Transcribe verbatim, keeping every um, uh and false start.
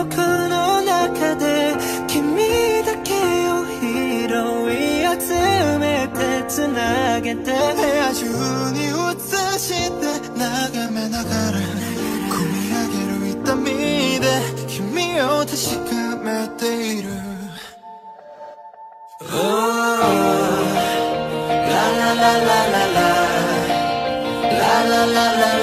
憶の中で君だけを拾い集めてつなげて、部屋中に映して眺めながら込み上げる痛みで君を確かめている。 Oh, la la la la la la la la la la